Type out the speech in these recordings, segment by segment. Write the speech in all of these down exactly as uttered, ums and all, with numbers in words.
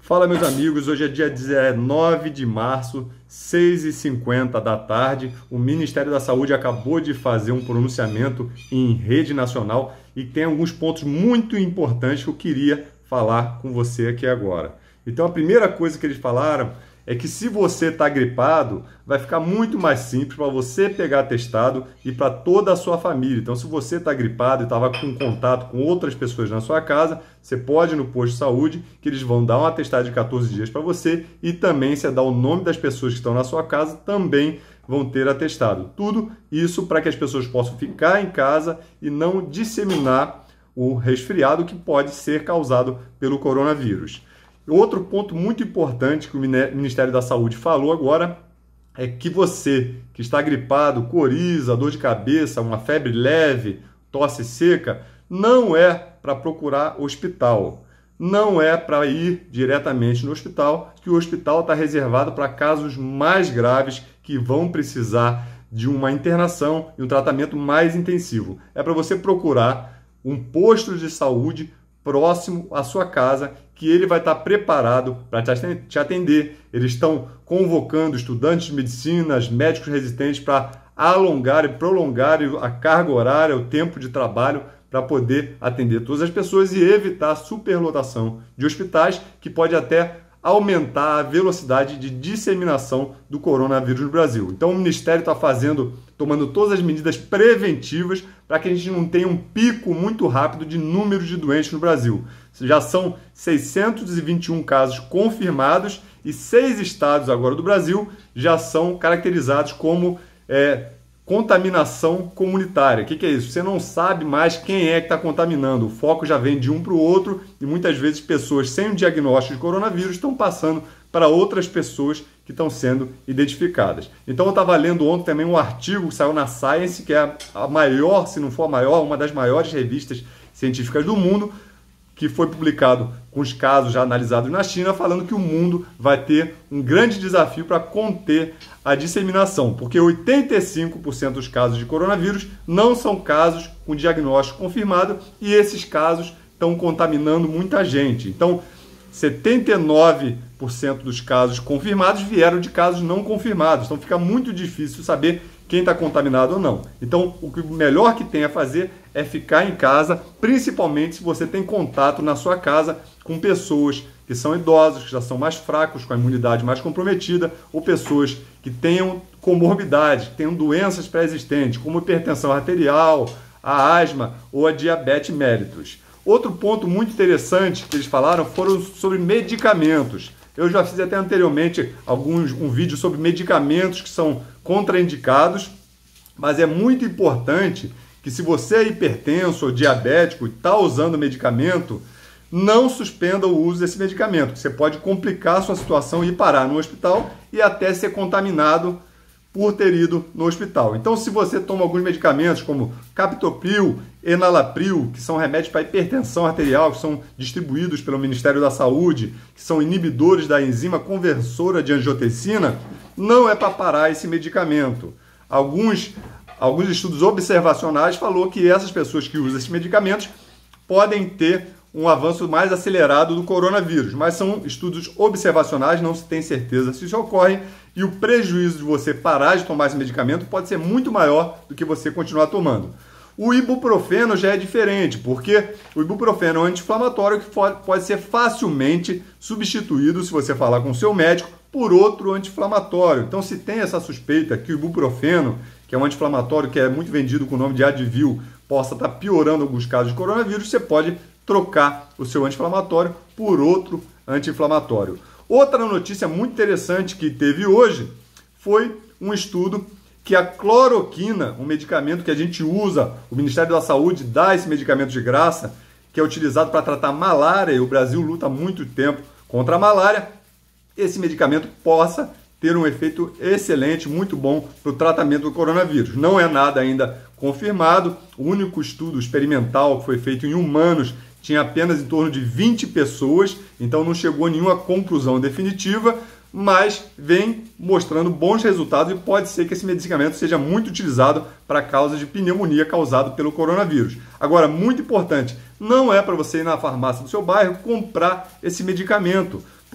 Fala, meus amigos, hoje é dia dezenove de março, seis e cinquenta da tarde. O Ministério da Saúde acabou de fazer um pronunciamento em rede nacional e tem alguns pontos muito importantes que eu queria falar com você aqui agora. Então, a primeira coisa que eles falaram é que se você está gripado, vai ficar muito mais simples para você pegar atestado e para toda a sua família. Então, se você está gripado e estava com contato com outras pessoas na sua casa, você pode ir no posto de saúde, que eles vão dar um atestado de quatorze dias para você e também, se dá o nome das pessoas que estão na sua casa, também vão ter atestado. Tudo isso para que as pessoas possam ficar em casa e não disseminar o resfriado que pode ser causado pelo coronavírus. Outro ponto muito importante que o Ministério da Saúde falou agora é que você que está gripado, coriza, dor de cabeça, uma febre leve, tosse seca, não é para procurar hospital. Não é para ir diretamente no hospital, que o hospital está reservado para casos mais graves que vão precisar de uma internação e um tratamento mais intensivo. É para você procurar um posto de saúde próximo à sua casa, que ele vai estar preparado para te atender. Eles estão convocando estudantes de medicina, médicos residentes para alongar e prolongar a carga horária, o tempo de trabalho, para poder atender todas as pessoas e evitar a superlotação de hospitais, que pode até aumentar a velocidade de disseminação do coronavírus no Brasil. Então, o Ministério está fazendo, tomando todas as medidas preventivas para que a gente não tenha um pico muito rápido de número de doentes no Brasil. Já são seiscentos e vinte e um casos confirmados e seis estados agora do Brasil já são caracterizados como é, contaminação comunitária. O que, que é isso? Você não sabe mais quem é que está contaminando. O foco já vem de um para o outro e muitas vezes pessoas sem o diagnóstico de coronavírus estão passando para outras pessoas que estão sendo identificadas. Então eu estava lendo ontem também um artigo que saiu na Science, que é a maior, se não for a maior, uma das maiores revistas científicas do mundo, que foi publicado com os casos já analisados na China, falando que o mundo vai ter um grande desafio para conter a disseminação, porque oitenta e cinco por cento dos casos de coronavírus não são casos com diagnóstico confirmado e esses casos estão contaminando muita gente. Então, setenta e nove por cento dos casos confirmados vieram de casos não confirmados, então fica muito difícil saber quem está contaminado ou não. Então, o que melhor que tem a fazer é ficar em casa, principalmente se você tem contato na sua casa com pessoas que são idosos, que já são mais fracos, com a imunidade mais comprometida, ou pessoas que tenham comorbidades, que tenham doenças pré-existentes, como hipertensão arterial, a asma ou a diabetes mellitus. Outro ponto muito interessante que eles falaram foram sobre medicamentos. Eu já fiz até anteriormente alguns, um vídeo sobre medicamentos que são contraindicados, mas é muito importante que, se você é hipertenso ou diabético e está usando medicamento, não suspenda o uso desse medicamento, que você pode complicar a sua situação e ir parar no hospital e até ser contaminado por ter ido no hospital. Então, se você toma alguns medicamentos como captopril, enalapril, que são remédios para hipertensão arterial, que são distribuídos pelo Ministério da Saúde, que são inibidores da enzima conversora de angiotensina, não é para parar esse medicamento. Alguns, alguns estudos observacionais falou que essas pessoas que usam esses medicamentos podem ter um avanço mais acelerado do coronavírus, mas são estudos observacionais, não se tem certeza se isso ocorre, e o prejuízo de você parar de tomar esse medicamento pode ser muito maior do que você continuar tomando. O ibuprofeno já é diferente, porque o ibuprofeno é um anti-inflamatório que pode ser facilmente substituído, se você falar com o seu médico, por outro anti-inflamatório. Então, se tem essa suspeita que o ibuprofeno, que é um anti-inflamatório que é muito vendido com o nome de Advil, possa estar piorando alguns casos de coronavírus, você pode trocar o seu anti-inflamatório por outro anti-inflamatório. Outra notícia muito interessante que teve hoje foi um estudo que a cloroquina, um medicamento que a gente usa, o Ministério da Saúde dá esse medicamento de graça, que é utilizado para tratar malária, e o Brasil luta há muito tempo contra a malária, esse medicamento possa ter um efeito excelente, muito bom para o tratamento do coronavírus. Não é nada ainda confirmado, o único estudo experimental que foi feito em humanos tinha apenas em torno de vinte pessoas, então não chegou a nenhuma conclusão definitiva, mas vem mostrando bons resultados e pode ser que esse medicamento seja muito utilizado para causa de pneumonia causada pelo coronavírus. Agora, muito importante, não é para você ir na farmácia do seu bairro comprar esse medicamento,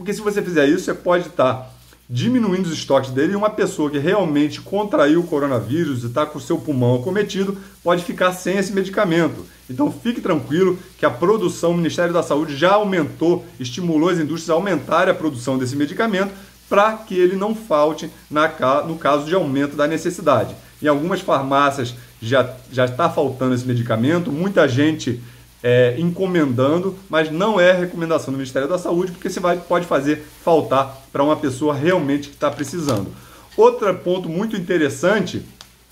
Porque se você fizer isso, você pode estar diminuindo os estoques dele, e uma pessoa que realmente contraiu o coronavírus e está com o seu pulmão acometido pode ficar sem esse medicamento. Então fique tranquilo que a produção, o Ministério da Saúde já aumentou, estimulou as indústrias a aumentarem a produção desse medicamento para que ele não falte na, no caso de aumento da necessidade. Em algumas farmácias já, já está faltando esse medicamento, muita gente É, encomendando, mas não é recomendação do Ministério da Saúde, porque você vai, pode fazer faltar para uma pessoa realmente que está precisando. Outro ponto muito interessante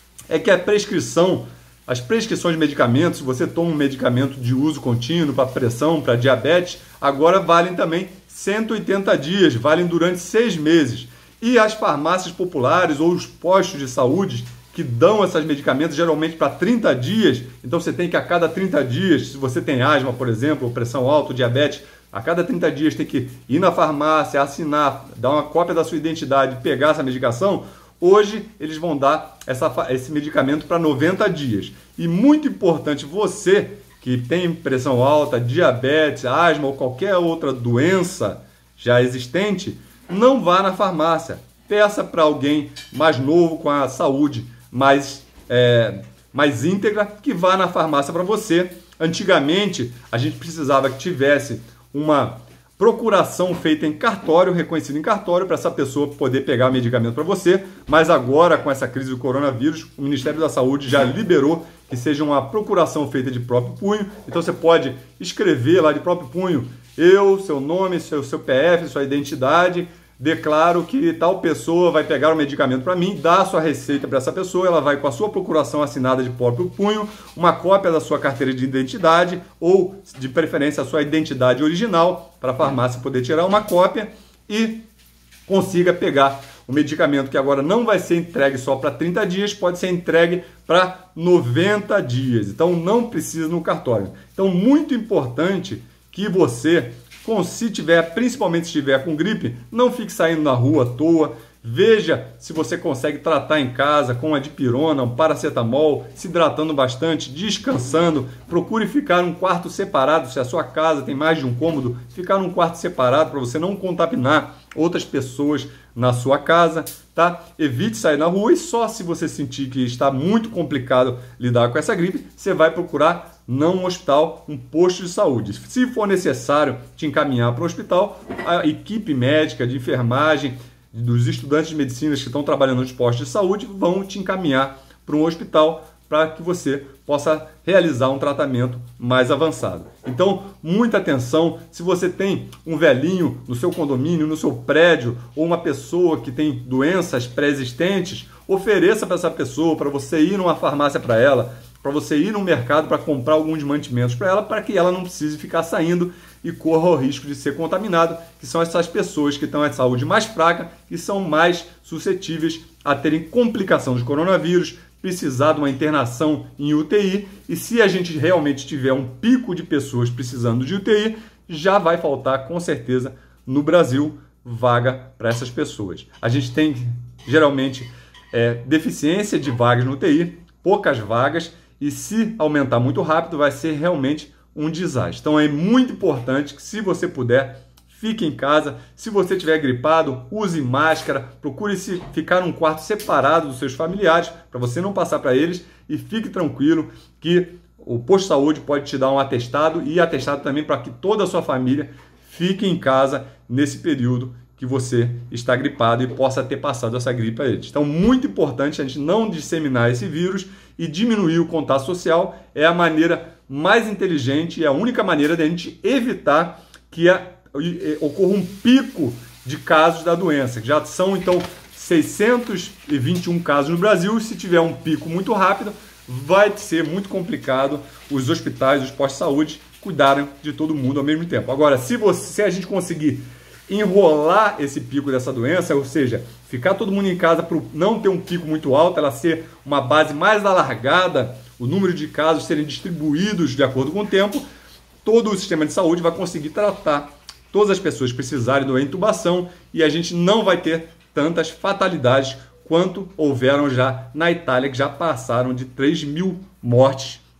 é que a prescrição, as prescrições de medicamentos, se você toma um medicamento de uso contínuo para pressão, para diabetes, agora valem também cento e oitenta dias, valem durante seis meses. E as farmácias populares ou os postos de saúde que dão esses medicamentos geralmente para trinta dias, então você tem que a cada trinta dias, se você tem asma, por exemplo, ou pressão alta, diabetes, a cada trinta dias tem que ir na farmácia, assinar, dar uma cópia da sua identidade, pegar essa medicação. Hoje eles vão dar essa, esse medicamento para noventa dias. E muito importante, você que tem pressão alta, diabetes, asma ou qualquer outra doença já existente, não vá na farmácia. Peça para alguém mais novo, com a saúde mais, é, mais íntegra, que vá na farmácia para você. Antigamente, a gente precisava que tivesse uma procuração feita em cartório, reconhecida em cartório, para essa pessoa poder pegar o medicamento para você, mas agora, com essa crise do coronavírus, o Ministério da Saúde já liberou que seja uma procuração feita de próprio punho. Então você pode escrever lá de próprio punho, eu, seu nome, seu, seu P F, sua identidade, declaro que tal pessoa vai pegar o medicamento para mim, dá a sua receita para essa pessoa, ela vai com a sua procuração assinada de próprio punho, uma cópia da sua carteira de identidade ou, de preferência, a sua identidade original, para a farmácia poder tirar uma cópia e consiga pegar o medicamento, que agora não vai ser entregue só para trinta dias, pode ser entregue para noventa dias. Então não precisa no cartório. Então, muito importante que você, se tiver, principalmente se estiver com gripe, não fique saindo na rua à toa. Veja se você consegue tratar em casa com a dipirona, um paracetamol, se hidratando bastante, descansando. Procure ficar num quarto separado. Se a sua casa tem mais de um cômodo, ficar num quarto separado para você não contaminar outras pessoas na sua casa, tá? Evite sair na rua, e só se você sentir que está muito complicado lidar com essa gripe, você vai procurar não um hospital, um posto de saúde. Se for necessário te encaminhar para o hospital, a equipe médica, de enfermagem, dos estudantes de medicina que estão trabalhando nos postos de saúde vão te encaminhar para um hospital para que você possa realizar um tratamento mais avançado. Então, muita atenção. Se você tem um velhinho no seu condomínio, no seu prédio, ou uma pessoa que tem doenças pré-existentes, ofereça para essa pessoa, para você ir numa farmácia para ela, para você ir no mercado para comprar alguns mantimentos para ela, para que ela não precise ficar saindo e corra o risco de ser contaminado, que são essas pessoas que estão em saúde mais fraca e são mais suscetíveis a terem complicação de coronavírus, precisar de uma internação em U T I, e se a gente realmente tiver um pico de pessoas precisando de U T I, já vai faltar com certeza no Brasil vaga para essas pessoas. A gente tem geralmente é, deficiência de vagas no U T I, poucas vagas, e se aumentar muito rápido vai ser realmente um desastre. Então é muito importante que, se você puder, fique em casa. Se você estiver gripado, use máscara, procure se ficar num quarto separado dos seus familiares para você não passar para eles, e fique tranquilo que o posto de saúde pode te dar um atestado, e atestado também para que toda a sua família fique em casa nesse período que você está gripado e possa ter passado essa gripe a eles. Então, muito importante a gente não disseminar esse vírus e diminuir o contato social. É a maneira mais inteligente e a única maneira de a gente evitar que a, ocorra um pico de casos da doença. Já são, então, seiscentos e vinte e um casos no Brasil. Se tiver um pico muito rápido, vai ser muito complicado os hospitais, os postos de saúde cuidarem de todo mundo ao mesmo tempo. Agora, se, você, se a gente conseguir enrolar esse pico dessa doença, ou seja, ficar todo mundo em casa para não ter um pico muito alto, ela ser uma base mais alargada, o número de casos serem distribuídos de acordo com o tempo, todo o sistema de saúde vai conseguir tratar todas as pessoas que precisarem da intubação, e a gente não vai ter tantas fatalidades quanto houveram já na Itália, que já passaram de três mil mortes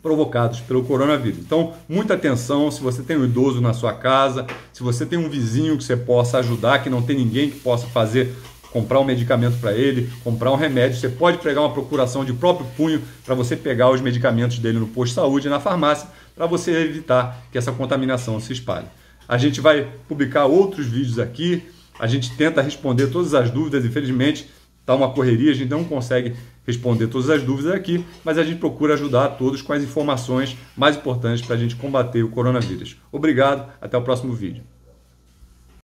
provocados pelo coronavírus. Então, muita atenção se você tem um idoso na sua casa, se você tem um vizinho que você possa ajudar, que não tem ninguém que possa fazer, comprar um medicamento para ele, comprar um remédio, você pode pegar uma procuração de próprio punho para você pegar os medicamentos dele no posto de saúde e na farmácia, para você evitar que essa contaminação se espalhe. A gente vai publicar outros vídeos aqui, a gente tenta responder todas as dúvidas, infelizmente está uma correria, a gente não consegue responder todas as dúvidas aqui, mas a gente procura ajudar a todos com as informações mais importantes para a gente combater o coronavírus. Obrigado, até o próximo vídeo.